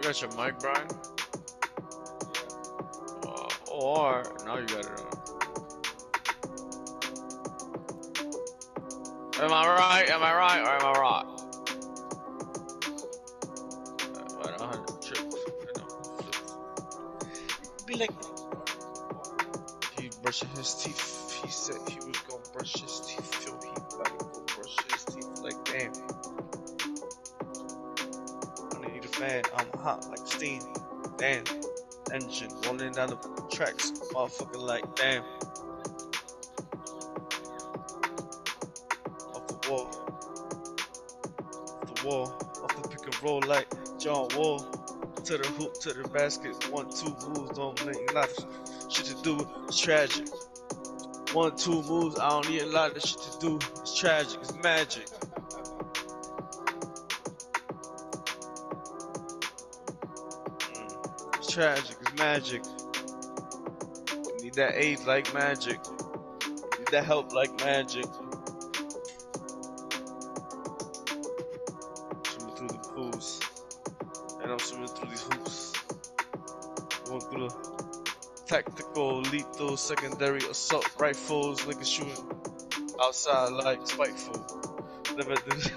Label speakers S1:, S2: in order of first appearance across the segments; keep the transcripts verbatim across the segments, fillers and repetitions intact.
S1: got your mic, Brian? Uh, or now you got it on. Am I right? Am I right or am I right? Uh, I don't have trips. I know. Be like, he brushing his teeth. He said he was gonna brush his teeth. Feel he about to go brush his teeth. Like damn. I need a fan. I'm hot like steam. Damn. Engine rolling down the tracks. Motherfucking like damn. Off the wall. Off the wall. Off the pick and roll like John Wall. To the hoop, to the basket. One, two moves. Don't make a lot of shit to do. It's tragic. One, two moves. I don't need a lot of shit to do. It's tragic. It's magic. Mm. It's tragic. It's magic. You need that aid like magic. You need that help like magic. Swimming through the pools. And I'm swimming through these hoops. Going through the tactical, lethal, secondary assault rifles. Niggas shooting outside like spiteful. Never did.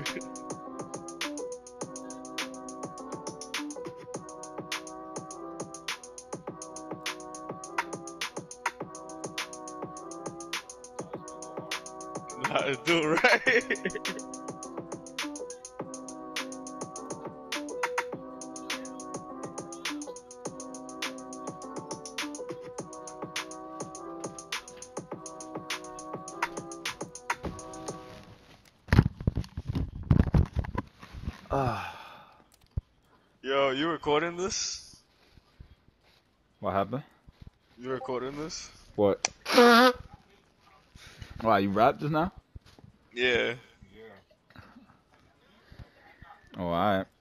S1: Know how to do it, right? Ah. Yo, you recording this?
S2: What happened?
S1: You recording this?
S2: What? Why, you rapped just now?
S1: Yeah.
S2: Oh, alright.